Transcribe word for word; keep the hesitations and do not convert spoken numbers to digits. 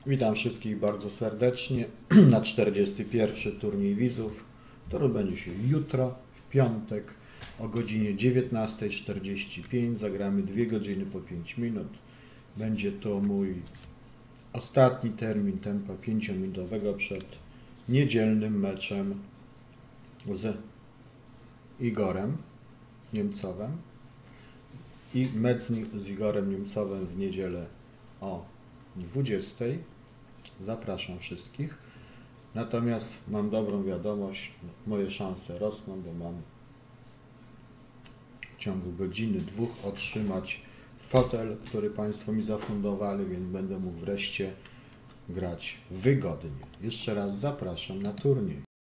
Witam wszystkich bardzo serdecznie na czterdziesty pierwszy turniej widzów, który odbędzie się jutro, w piątek o godzinie dziewiętnastej czterdzieści pięć. Zagramy dwie godziny po pięć minut. Będzie to mój ostatni termin tempa pięciominutowego przed niedzielnym meczem z Igorem Niemcowem. I mecz z Igorem Niemcowem w niedzielę o dwudziestej. Zapraszam wszystkich. Natomiast mam dobrą wiadomość, moje szanse rosną, bo mam w ciągu godziny, dwóch otrzymać fotel, który Państwo mi zafundowali, więc będę mógł wreszcie grać wygodnie. Jeszcze raz zapraszam na turniej.